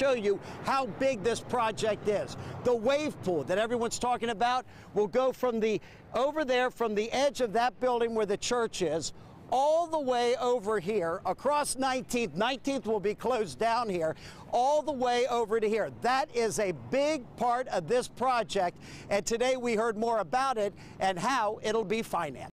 show you how big this project is. The wave pool that everyone's talking about will go from over there from the edge of that building where the church is all the way over here across 19th. 19th will be closed down here, all the way over to here. That is a big part of this project, and today we heard more about it and how it'll be financed.